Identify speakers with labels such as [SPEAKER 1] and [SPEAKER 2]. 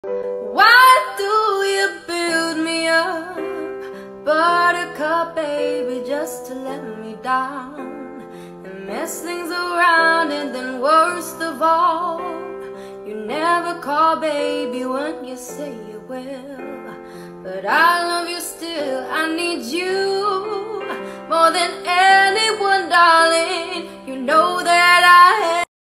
[SPEAKER 1] Why do you build me up, buttercup baby, just to let me down and mess things around? And then worst of all, you never call baby when you say you will. But I love you still, I need you more than anyone, darling.